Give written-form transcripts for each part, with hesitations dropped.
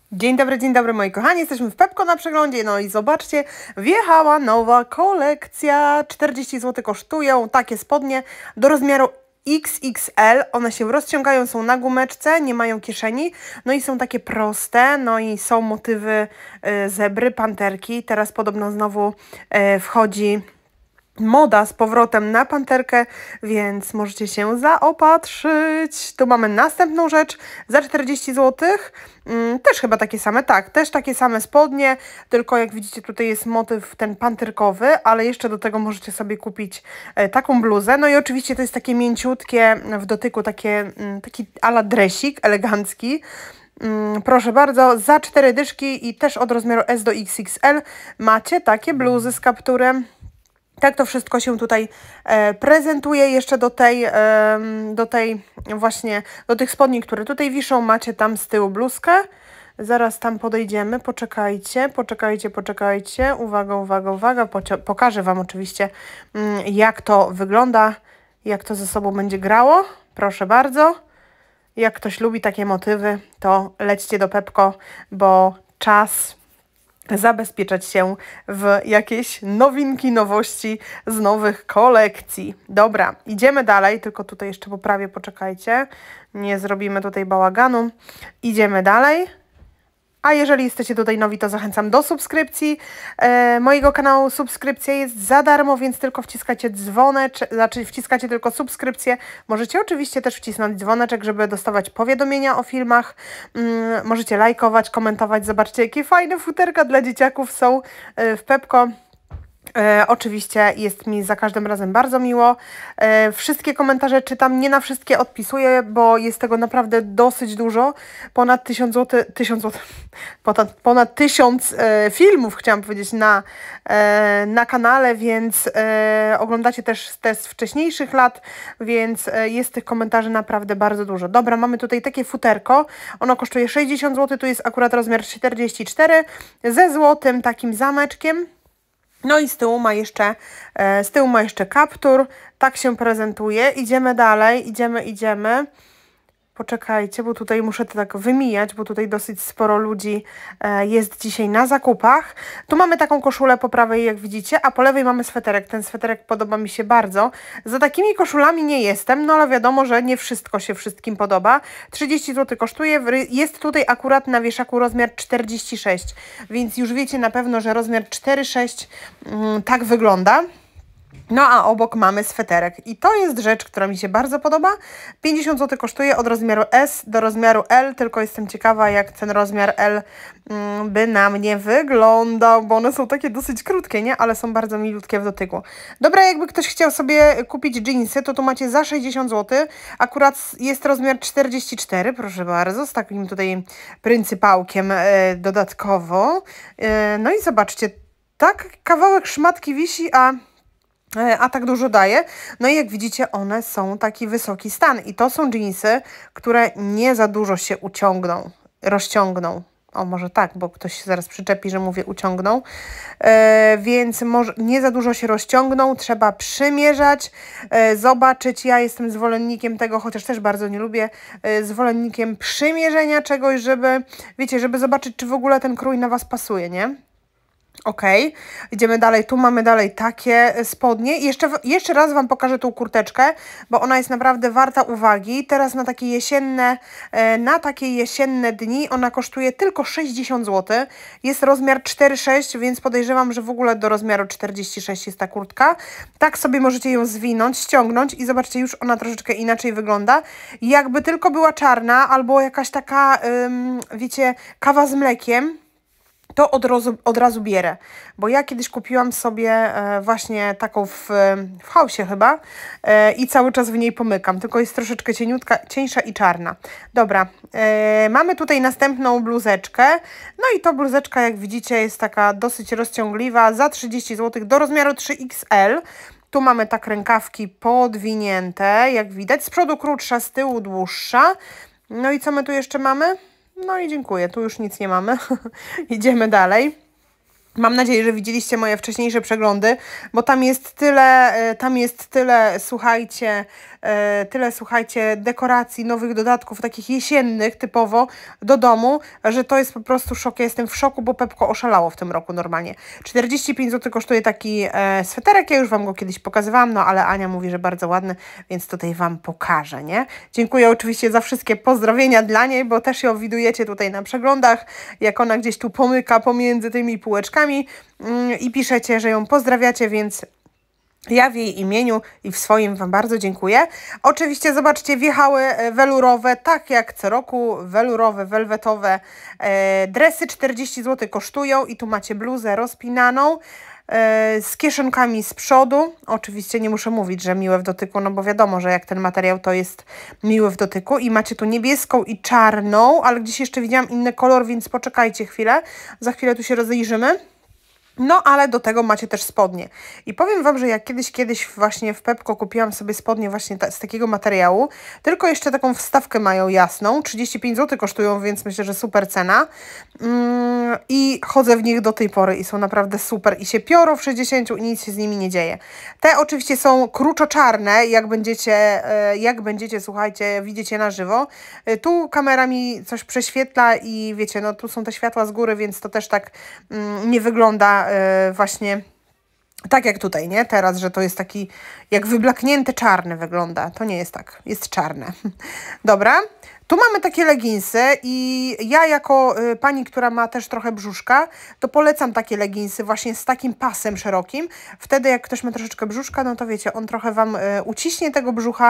Dzień dobry moi kochani, jesteśmy w Pepco na przeglądzie, no i zobaczcie, wjechała nowa kolekcja, 40 zł kosztują takie spodnie do rozmiaru XXL, one się rozciągają, są na gumeczce, nie mają kieszeni, no i są takie proste, no i są motywy zebry, panterki, teraz podobno znowu wchodzi moda z powrotem na panterkę, więc możecie się zaopatrzyć. Tu mamy następną rzecz za 40 zł. Też chyba takie same, tak, też takie same spodnie, tylko jak widzicie tutaj jest motyw ten panterkowy, ale jeszcze do tego możecie sobie kupić taką bluzę. No i oczywiście to jest takie mięciutkie w dotyku, taki a la dresik elegancki. Proszę bardzo, za 4 dyszki i też od rozmiaru S do XXL macie takie bluzy z kapturem. Tak to wszystko się tutaj prezentuje. Jeszcze do tych spodni, które tutaj wiszą, macie tam z tyłu bluzkę. Zaraz tam podejdziemy, poczekajcie. Uwaga. Pokażę Wam oczywiście, jak to wygląda, jak to ze sobą będzie grało. Proszę bardzo. Jak ktoś lubi takie motywy, to lećcie do Pepco, bo czas zabezpieczać się w jakieś nowinki, nowości z nowych kolekcji. Dobra, idziemy dalej, tylko tutaj jeszcze poprawię, poczekajcie, nie zrobimy tutaj bałaganu. Idziemy dalej. A jeżeli jesteście tutaj nowi, to zachęcam do subskrypcji mojego kanału. Subskrypcja jest za darmo, więc tylko wciskacie dzwoneczek, wciskacie tylko subskrypcję. Możecie oczywiście też wcisnąć dzwoneczek, żeby dostawać powiadomienia o filmach. Możecie lajkować, komentować. Zobaczcie, jakie fajne futerka dla dzieciaków są w Pepco. Oczywiście jest mi za każdym razem bardzo miło. Wszystkie komentarze czytam, nie na wszystkie odpisuję, bo jest tego naprawdę dosyć dużo. Ponad 1000 zł, ponad 1000 filmów, chciałam powiedzieć, na kanale, więc oglądacie też z wcześniejszych lat, więc jest tych komentarzy naprawdę bardzo dużo. Dobra, mamy tutaj takie futerko. Ono kosztuje 60 zł, tu jest akurat rozmiar 44 ze złotym takim zameczkiem. No i z tyłu ma jeszcze kaptur, tak się prezentuje. Idziemy dalej, idziemy. Poczekajcie, bo tutaj muszę to tak wymijać, bo tutaj dosyć sporo ludzi jest dzisiaj na zakupach. Tu mamy taką koszulę po prawej, jak widzicie, a po lewej mamy sweterek. Ten sweterek podoba mi się bardzo. Za takimi koszulami nie jestem, no ale wiadomo, że nie wszystko się wszystkim podoba. 30 zł kosztuje, jest tutaj akurat na wieszaku rozmiar 46, więc już wiecie na pewno, że rozmiar 4,6 tak wygląda. No a obok mamy sweterek i to jest rzecz, która mi się bardzo podoba. 50 zł kosztuje od rozmiaru S do rozmiaru L, tylko jestem ciekawa, jak ten rozmiar L by na mnie wyglądał, bo one są takie dosyć krótkie, nie? Ale są bardzo milutkie w dotyku. Dobra, jakby ktoś chciał sobie kupić dżinsy, to tu macie za 60 zł. Akurat jest rozmiar 44, proszę bardzo, z takim tutaj pryncypałkiem dodatkowo. No i zobaczcie, tak kawałek szmatki wisi, a tak dużo daje. No i jak widzicie, one są taki wysoki stan. I to są dżinsy, które nie za dużo się rozciągną. O, może tak, bo ktoś się zaraz przyczepi, że mówię uciągną. Więc może nie za dużo się rozciągną. Trzeba przymierzać, zobaczyć. Ja jestem zwolennikiem tego, chociaż też bardzo nie lubię, zwolennikiem przymierzenia czegoś, żeby, wiecie, żeby zobaczyć, czy w ogóle ten krój na Was pasuje, nie? Ok, idziemy dalej, tu mamy dalej takie spodnie i jeszcze raz Wam pokażę tą kurteczkę, bo ona jest naprawdę warta uwagi. Teraz na takie jesienne dni ona kosztuje tylko 60 zł. Jest rozmiar 4,6, więc podejrzewam, że w ogóle do rozmiaru 46 jest ta kurtka. Tak sobie możecie ją zwinąć, ściągnąć i zobaczcie, już ona troszeczkę inaczej wygląda. Jakby tylko była czarna albo jakaś taka, wiecie, kawa z mlekiem, to od razu bierę, bo ja kiedyś kupiłam sobie właśnie taką w Hausie chyba i cały czas w niej pomykam, tylko jest troszeczkę cieńsza i czarna. Dobra, mamy tutaj następną bluzeczkę, no i to bluzeczka, jak widzicie, jest taka dosyć rozciągliwa, za 30 zł do rozmiaru 3XL. Tu mamy tak rękawki podwinięte, jak widać, z przodu krótsza, z tyłu dłuższa. No i co my tu jeszcze mamy? No i dziękuję, tu już nic nie mamy. Idziemy dalej. Mam nadzieję, że widzieliście moje wcześniejsze przeglądy, bo tam jest tyle, słuchajcie, dekoracji, nowych dodatków, takich jesiennych typowo do domu, że to jest po prostu szok. Ja jestem w szoku, bo Pepko oszalało w tym roku normalnie. 45 zł kosztuje taki sweterek, ja już Wam go kiedyś pokazywałam, no ale Ania mówi, że bardzo ładny, więc tutaj Wam pokażę, nie? Dziękuję oczywiście za wszystkie pozdrowienia dla niej, bo też ją widujecie tutaj na przeglądach, jak ona gdzieś tu pomyka pomiędzy tymi półeczkami i piszecie, że ją pozdrawiacie, więc ja w jej imieniu i w swoim Wam bardzo dziękuję. Oczywiście zobaczcie, wjechały welurowe, tak jak co roku, welurowe, welwetowe dresy, 40 zł kosztują i tu macie bluzę rozpinaną z kieszonkami z przodu. Oczywiście nie muszę mówić, że miłe w dotyku, no bo wiadomo, że jak ten materiał to jest miły w dotyku. I macie tu niebieską i czarną, ale gdzieś jeszcze widziałam inny kolor, więc poczekajcie chwilę. Za chwilę tu się rozejrzymy. No, ale do tego macie też spodnie. I powiem Wam, że jak kiedyś właśnie w Pepko kupiłam sobie spodnie właśnie z takiego materiału, tylko jeszcze taką wstawkę mają jasną, 35 zł kosztują, więc myślę, że super cena. I chodzę w nich do tej pory i są naprawdę super. I się piorą w 60 i nic się z nimi nie dzieje. Te oczywiście są kruczo-czarne, jak będziecie, słuchajcie, widzicie na żywo. Tu kamera mi coś prześwietla i wiecie, no tu są te światła z góry, więc to też tak nie wygląda właśnie tak jak tutaj, nie? Teraz, że to jest taki jak wyblaknięty czarny wygląda. To nie jest tak, jest czarne. Dobra, tu mamy takie leginsy i ja jako pani, która ma też trochę brzuszka, to polecam takie leginsy właśnie z takim pasem szerokim. Wtedy jak ktoś ma troszeczkę brzuszka, no to wiecie, on trochę Wam uciśnie tego brzucha,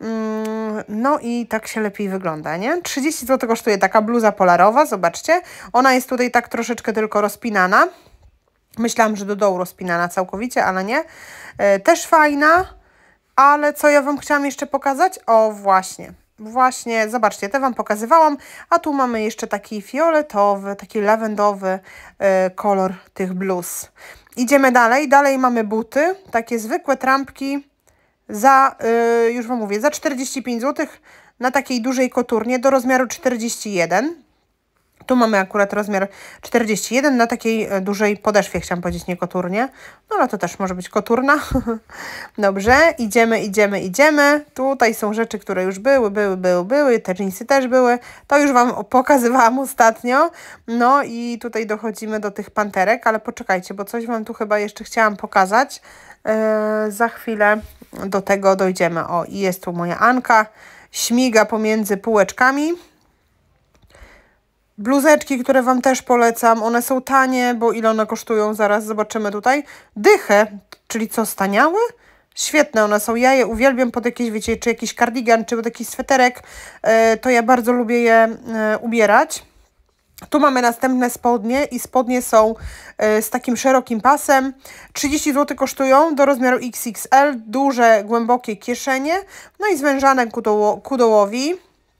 no i tak się lepiej wygląda, nie? 30 zł kosztuje taka bluza polarowa, zobaczcie. Ona jest tutaj tak troszeczkę tylko rozpinana. Myślałam, że do dołu rozpinana całkowicie, ale nie. Też fajna, ale co ja Wam chciałam jeszcze pokazać? O, właśnie, zobaczcie, te Wam pokazywałam, a tu mamy jeszcze taki fioletowy, taki lawendowy kolor tych bluz. Idziemy dalej mamy buty, takie zwykłe trampki za, już Wam mówię, za 45 zł na takiej dużej koturnie do rozmiaru 41. Tu mamy akurat rozmiar 41 na takiej dużej podeszwie, chciałam powiedzieć, nie koturnie. No ale to też może być koturna. Dobrze, idziemy. Tutaj są rzeczy, które już były. Te dżinsy też były. To już Wam pokazywałam ostatnio. No i tutaj dochodzimy do tych panterek, ale poczekajcie, bo coś Wam tu chyba jeszcze chciałam pokazać. Za chwilę do tego dojdziemy. O, i jest tu moja Anka. Śmiga pomiędzy półeczkami. Bluzeczki, które Wam też polecam, one są tanie, bo ile one kosztują? Zaraz zobaczymy tutaj. Dychę, czyli co, staniały? Świetne one są, ja je uwielbiam pod jakieś, wiecie, czy jakiś kardigan, czy pod jakiś sweterek, to ja bardzo lubię je ubierać. Tu mamy następne spodnie i spodnie są z takim szerokim pasem. 30 zł kosztują do rozmiaru XXL, duże, głębokie kieszenie, no i zwężane ku dołowi.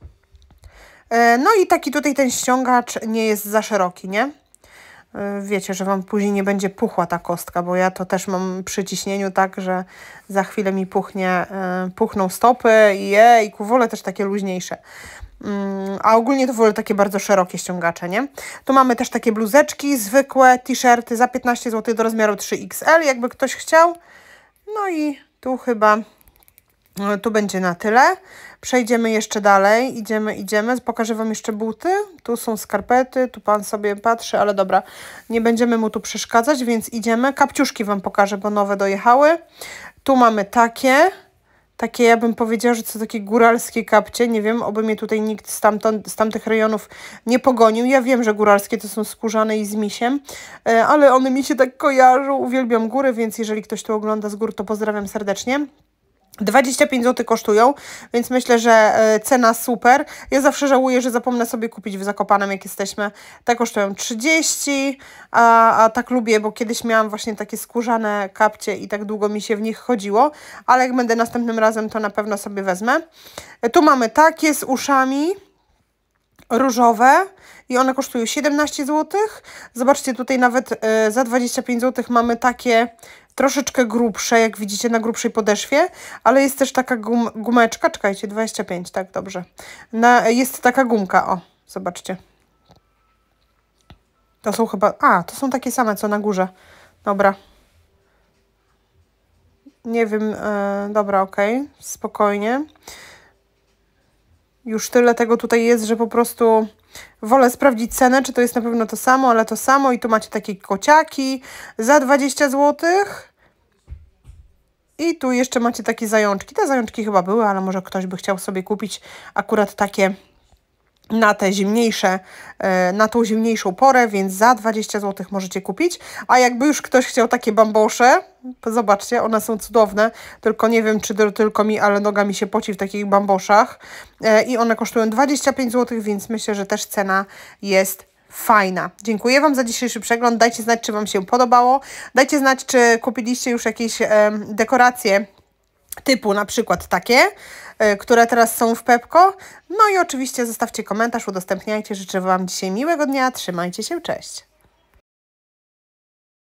No i taki tutaj ten ściągacz nie jest za szeroki, nie? Wiecie, że Wam później nie będzie puchła ta kostka, bo ja to też mam przy ciśnieniu tak, że za chwilę mi puchną stopy i jejku, wolę też takie luźniejsze. A ogólnie to wolę takie bardzo szerokie ściągacze, nie? Tu mamy też takie bluzeczki, zwykłe t-shirty za 15 zł do rozmiaru 3XL, jakby ktoś chciał. No i tu chyba, tu będzie na tyle. Przejdziemy jeszcze dalej, idziemy, pokażę Wam jeszcze buty, tu są skarpety, tu Pan sobie patrzy, ale dobra, nie będziemy mu tu przeszkadzać, więc idziemy. Kapciuszki Wam pokażę, bo nowe dojechały. Tu mamy takie ja bym powiedziała, że to takie góralskie kapcie, nie wiem, oby mnie tutaj nikt z tamtych rejonów nie pogonił. Ja wiem, że góralskie to są skórzane i z misiem, ale one mi się tak kojarzą, uwielbiam góry, więc jeżeli ktoś tu ogląda z gór, to pozdrawiam serdecznie. 25 zł kosztują, więc myślę, że cena super. Ja zawsze żałuję, że zapomnę sobie kupić w Zakopanem, jak jesteśmy. Te kosztują 30, a tak lubię, bo kiedyś miałam właśnie takie skórzane kapcie i tak długo mi się w nich chodziło, ale jak będę następnym razem, to na pewno sobie wezmę. Tu mamy takie z uszami różowe i one kosztują 17 zł. Zobaczcie, tutaj nawet za 25 zł mamy takie troszeczkę grubsze, jak widzicie, na grubszej podeszwie, ale jest też taka gumeczka, czekajcie, 25, tak, dobrze. Jest taka gumka, o, zobaczcie. To są chyba... A, to są takie same, co na górze. Dobra. Nie wiem, dobra, okej, spokojnie. Już tyle tego tutaj jest, że po prostu wolę sprawdzić cenę, czy to jest na pewno to samo, ale to samo. I tu macie takie kociaki za 20 zł. I tu jeszcze macie takie zajączki. Te zajączki chyba były, ale może ktoś by chciał sobie kupić akurat takie na te zimniejsze, na tą zimniejszą porę, więc za 20 zł możecie kupić. A jakby już ktoś chciał takie bambosze, zobaczcie, one są cudowne, tylko nie wiem, czy tylko mi, ale noga mi się poci w takich bamboszach. I one kosztują 25 zł, więc myślę, że też cena jest fajna. Dziękuję Wam za dzisiejszy przegląd. Dajcie znać, czy Wam się podobało. Dajcie znać, czy kupiliście już jakieś dekoracje typu na przykład takie, które teraz są w Pepco. No i oczywiście zostawcie komentarz, udostępniajcie. Życzę Wam dzisiaj miłego dnia. Trzymajcie się, cześć!